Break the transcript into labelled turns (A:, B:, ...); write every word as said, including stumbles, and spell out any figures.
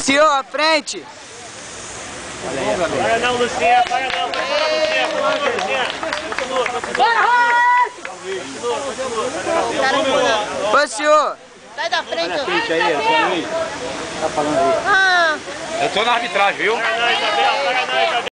A: Senhor, à frente!
B: Para não, Lucinha, para não, para não, Lucinha, continua, Lucinha. Continua, continua.
A: Ô, senhor!
C: Sai da frente, ó.
D: Frente aí, ó. Tá falando aí.
C: Ah.
D: Eu tô na arbitragem, viu?
B: Para não, Isabel, para não, Isabel.